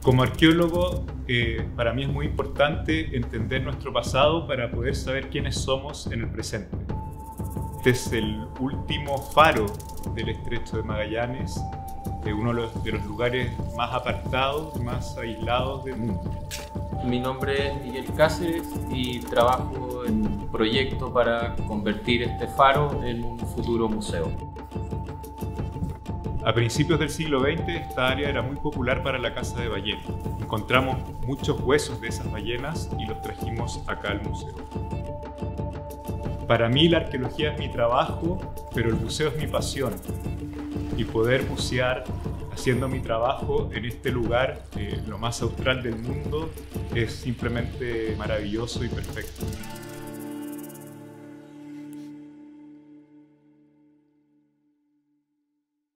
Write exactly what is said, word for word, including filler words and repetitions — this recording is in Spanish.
Como arqueólogo, eh, para mí es muy importante entender nuestro pasado para poder saber quiénes somos en el presente. Este es el último faro del Estrecho de Magallanes, de uno de los, de los lugares más apartados y más aislados del mundo. Mi nombre es Miguel Cáceres y trabajo en un proyecto para convertir este faro en un futuro museo. A principios del siglo veinte, esta área era muy popular para la caza de ballenas. Encontramos muchos huesos de esas ballenas y los trajimos acá al museo. Para mí la arqueología es mi trabajo, pero el buceo es mi pasión. Y poder bucear haciendo mi trabajo en este lugar, eh, lo más austral del mundo, es simplemente maravilloso y perfecto.